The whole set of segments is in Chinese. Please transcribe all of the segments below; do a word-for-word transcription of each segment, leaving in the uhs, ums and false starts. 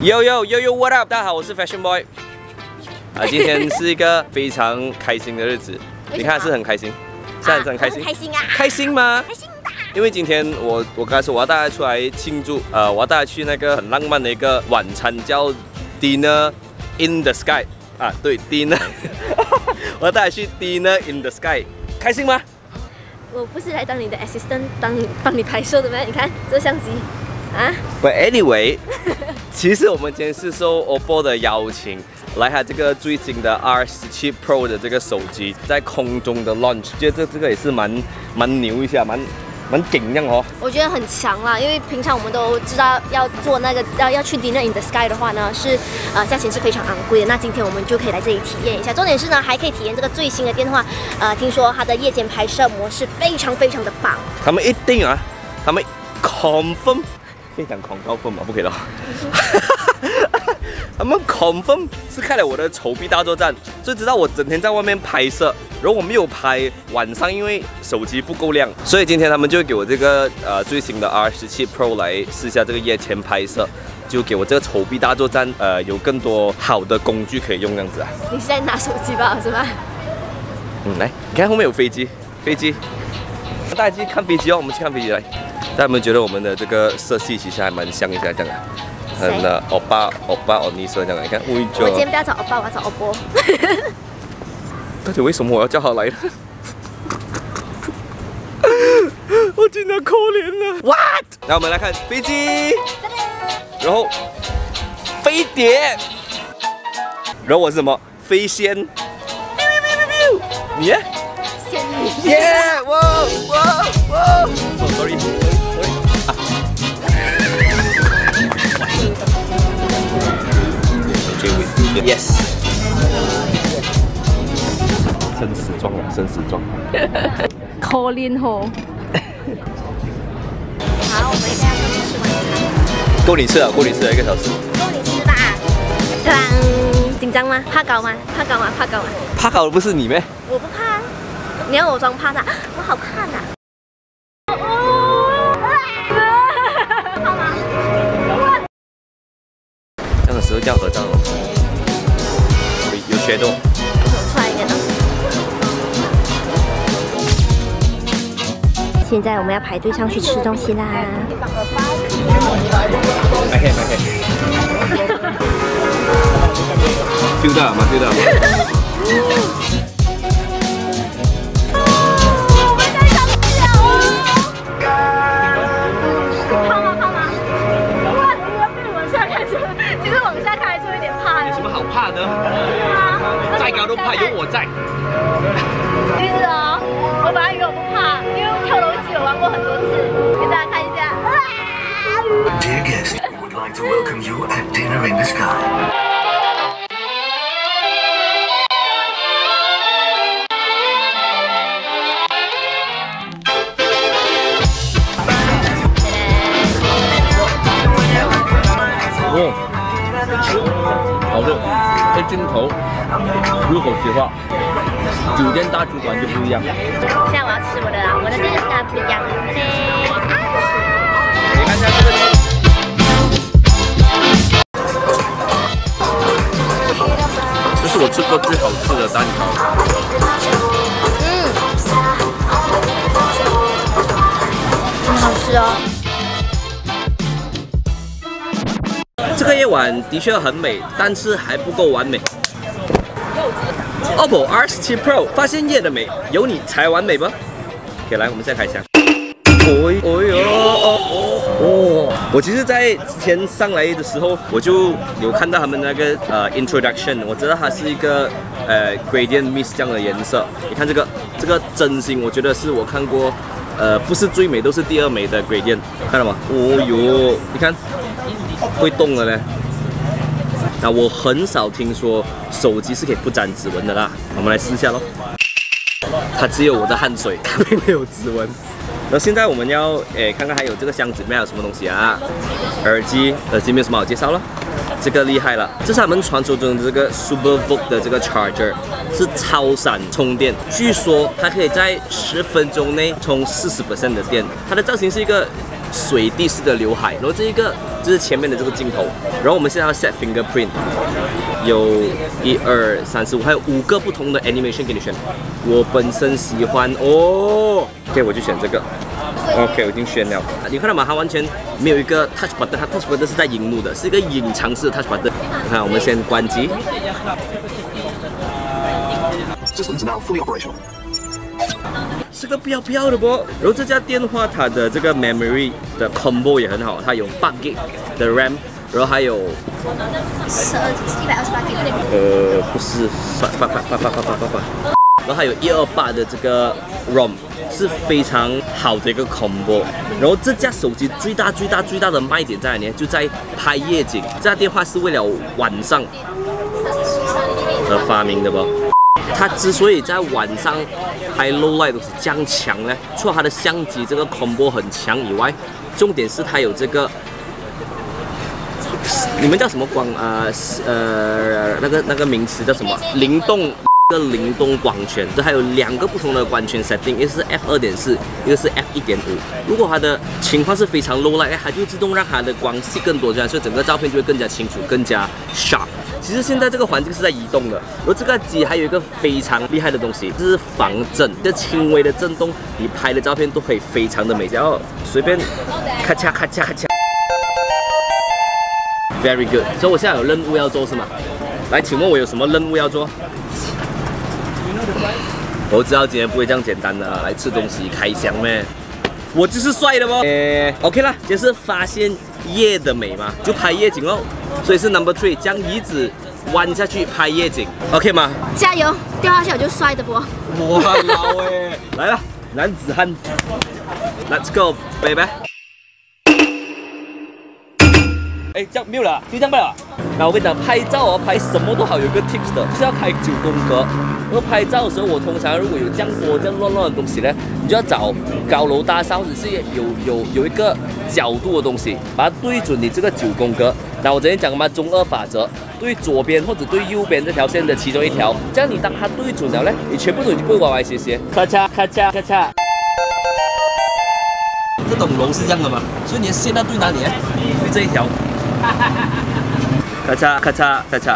Yo yo yo yo what up？ 大家好，我是 Fashion Boy。啊，今天是一个非常开心的日子，你看是很开心，是很很开心， 开心啊， 开心吗？ 开心的。 因为今天我我刚才说我要带大家出来庆祝，呃，我要带大家去那个很浪漫的一个晚餐，叫 Dinner in the Sky 啊，对 ，Dinner， 我要带大家去 Dinner in the Sky， 开心吗？ 我不是来当你的 assistant， 当帮你拍摄的吗？你看这相机。 啊 But anyway， 其实我们今天是受 O P P O 的邀请，来它这个最新的 R 十七 Pro 的这个手机在空中的 launch， 觉得这这个也是蛮蛮牛一下，蛮蛮顶样哦。 我觉得很强啦，因为平常我们都知道要做那个要要去 Dinner in the Sky 的话呢，是呃价钱是非常昂贵的。那今天我们就可以来这里体验一下。重点是呢，还可以体验这个最新的电话。呃，听说它的夜间拍摄模式非常非常的棒。 他们一定啊，他们 confirm。 非常狂高分嘛，不可以了。他们 confirm 是看了我的丑逼大作战，就知道我整天在外面拍摄，然后我没有拍，晚上因为手机不够亮，所以今天他们就给我这个呃最新的 R 十七 Pro 来试一下这个夜间拍摄，就给我这个丑逼大作战呃有更多好的工具可以用这样子啊。 你是在拿手机吧，是吗？ 嗯，来，你看后面有飞机，飞机，大家去看飞机哦，我们去看飞机来。 大家有没有觉得我们的这个色系其实还蛮像一下这样啊？很呃，欧巴、欧巴、欧尼色这样，你看，我我今天不要找欧巴，我要找欧波。 到底为什么我要叫他来呢？我真的可怜了。What？ 那我们来看飞机，然后飞碟，然后我是什么？飞仙。你耶？ 仙女。 耶！哇哇哇！哦 ，sorry。 Yes， 生死状啊，生死状。 可怜吼。好，我们现在要吃晚餐。 够你吃了，够你吃了一个小时。 够你吃吧。当紧张吗？怕高吗？怕高吗？怕高吗？ 怕高的不是你咩？ 我不怕。你要我装怕的？我好怕的。 这样的时候叫合照哦，有有学动。 出来一点了。现在我们要排队上去吃东西啦。 买开买开。feel 到吗 ？feel 到吗？ 怕的，再高都怕，有我在。 其实哦，我本来以为我不怕，因为跳楼机我玩过很多次，给大家看一下。 Dear guest, we would like to welcome you at Dinner in the Sky. 好的，这镜头入口即化，酒店大主管就不一样。 现在我要吃我的啦，我的这个是跟它不一样的。 你看一下这个。这是我吃过最好吃的蛋糕。 嗯，很好吃哦。 这个夜晚的确很美，但是还不够完美。O P P O R 十七 Pro 发现夜的美，有你才完美吧？可以来，我们现在开箱。哦哦哟哦哦！我其实，在之前上来的时候，我就有看到他们那个呃 introduction， 我知道它是一个呃 gradient mist 这样的颜色。你看这个，这个真心，我觉得是我看过呃不是最美，都是第二美的 gradient， 看到吗？哦哟，你看。 会动的呢。那我很少听说手机是可以不沾指纹的啦。我们来试一下咯。它只有我的汗水，它并没有指纹。然后现在我们要诶看看还有这个箱子里面有什么东西啊？耳机，耳机没有什么好介绍了。这个厉害了，这是他们传说中的这个 SuperVOOC 的这个 charger， 是超闪充电，据说它可以在十分钟内充 百分之四十 的电。它的造型是一个水滴式的刘海，然后这一个就是前面的这个镜头，然后我们现在要 set fingerprint， 有一二三四五，还有五个不同的 animation 给你选。我本身喜欢哦 ，OK 我就选这个 ，OK 我已经选了。你看到吗？它完全没有一个 touch button， 它 touch button 是在荧幕的，是一个隐藏式的 touch button。你看，我们先关机。 Systems now fully operational. 是个飘飘的不？然后这家电话它的这个 memory 的 combo 也很好，它有八 G 的 RAM， 然后还有十二一百二十八 G 的。 呃不是八八八八八八八八八，然后还有一二八的这个 ROM， 是非常好的一个 combo。然后这架手机最大最大最大的卖点在哪里？就在拍夜景。这家电话是为了晚上而发明的不？ 它之所以在晚上拍 low light 都是这样强呢，除了它的相机这个 combo 很强以外，重点是它有这个，你们叫什么光啊？呃，那个那个名词叫什么？灵动的灵动光圈，这还有两个不同的光圈 setting， 一个是 F 二点四， 一个是 F 一点五。如果它的情况是非常 low light， 它就自动让它的光系更多，这样，所以整个照片就会更加清楚，更加 sharp。 其实现在这个环境是在移动的，而这个机还有一个非常厉害的东西，就是防震，这轻微的震动，你拍的照片都可以非常的美。然后随便咔嚓咔嚓咔嚓 ，very good。所以我现在有任务要做是吗？来，请问我有什么任务要做？我知道今天不会这样简单的，来吃东西开箱咩？我就是帅的不？诶 ，OK 啦，今天是发现夜的美嘛，就拍夜景哦。 所以是 number three， 将椅子弯下去拍夜景 ，OK 吗？ 加油，掉下去我就摔的不？ 哇，老哎，来了，男子汉 ，Let's go baby。哎，这样没有了，就这样罢了。那我跟你讲，拍照哦，拍什么都好，有个 tips 的，就是要开九宫格。然后拍照的时候，我通常如果有这样多这样乱乱的东西呢，你就要找高楼大厦或者是有有有一个角度的东西，把它对准你这个九宫格。那我之前讲嘛，中二法则，对左边或者对右边这条线的其中一条，这样你当它对准了呢，你全部东西就不会歪歪斜斜。咔嚓咔嚓咔嚓。这栋楼是这样的嘛，所以你的线要对哪里呢？对这一条。咔嚓咔嚓咔嚓。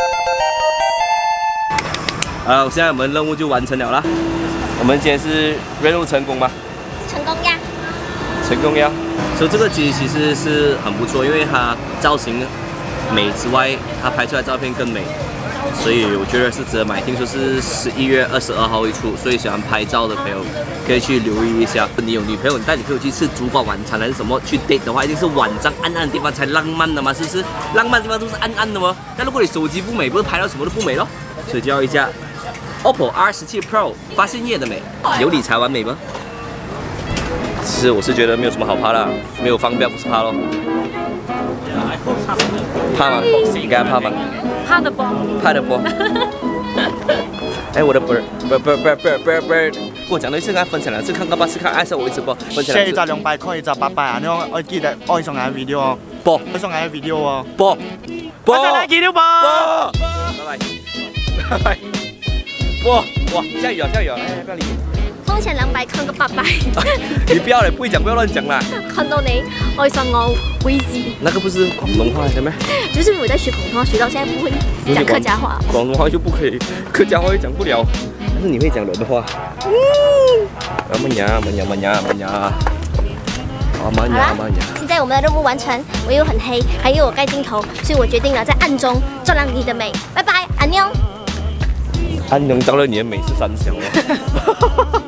啊，现在我们任务就完成了啦。我们今天是任务成功吗？ 成功呀！ 成功呀！所以这个机其实是很不错，因为它造型美之外，它拍出来照片更美，所以我觉得是值得买。听说是十一月二十二号会出，所以喜欢拍照的朋友可以去留意一下。你有女朋友，你带女朋友去吃烛光晚餐还是什么去 date 的话，一定是晚上暗暗的地方才浪漫的嘛，是不是？浪漫的地方都是暗暗的吗？但如果你手机不美，不是拍到什么都不美咯？所以就要一架 O P P O R 十七 Pro 发现夜的美，有理才完美吗？其实我是觉得没有什么好怕的，没有方标不是怕咯。怕吗？应该怕吗？ 怕的不？ 怕的不？哎，我的 bird bird bird bird bird bird bird， 跟我講到先，分享兩次，看個八次，看愛上我一直播，分享兩次。 四就兩百，可以就八百啊！你我記得愛上眼 video 哦， 播， 愛上眼 video 哦， 播，播， 愛上眼 video 播， 拜拜，拜拜，播，哇，下雨啊，下雨啊，哎，不要理。 風前兩百，看個八百。 你不要了，不會講，不要亂講啦。 看到你愛上我微信。 那個不是廣東話嚟的咩？ 就是我在學廣東話，學到現在不會講客家話。 廣東話就不可以，客家話又講不了，但是你會講人話。嗯。啊媽呀，媽呀，媽呀，媽呀。啊媽呀，媽呀。 現在我們的任務完成，我又很黑，還有我蓋鏡頭，所以我決定了在暗中照亮你的美。拜拜，安妞。 安妞照亮你的美是三小啊。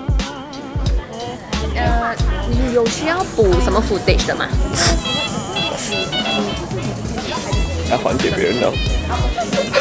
呃，你有需要补什么 footage 的吗？ 要还给别人了。